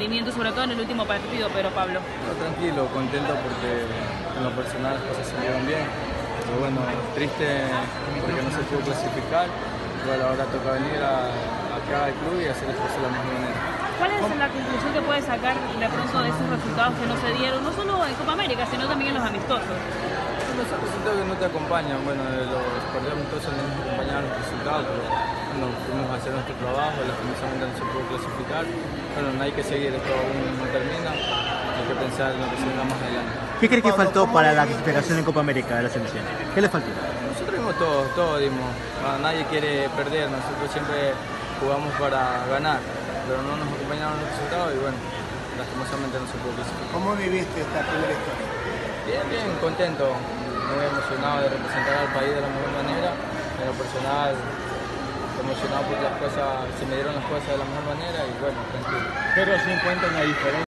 rendimiento, sobre todo en el último partido, pero Pablo. No, tranquilo, contento porque en lo personal las cosas salieron bien. Pero bueno, triste porque no se pudo clasificar. Bueno, ahora toca venir acá al club y hacer el esfuerzo de la mejor manera. ¿Cuál es la conclusión que puede sacar de pronto de esos resultados que no se dieron, no solo en Copa América, sino también en los amistosos? Los resultados que no te acompañan, bueno, los partidos amistosos no nos acompañaron los resultados, pero bueno, fuimos a hacer nuestro trabajo, lastimosamente no se pudo clasificar. Bueno, no hay que seguir, esto aún no termina, hay que pensar en lo que se venga más adelante. ¿Qué crees que faltó para la clasificación en Copa América de la selección? ¿Qué le faltó? Nosotros dimos todo dimos. Nadie quiere perder, nosotros siempre jugamos para ganar, pero no nos acompañaron los resultados y bueno, lastimosamente no se pudo clasificar. ¿Cómo viviste esta primera historia? Bien, contento, muy emocionado de representar al país de la mejor manera, en lo personal emocionado porque se me dieron las cosas de la mejor manera y bueno, tranquilo. Pero se encuentra una diferencia.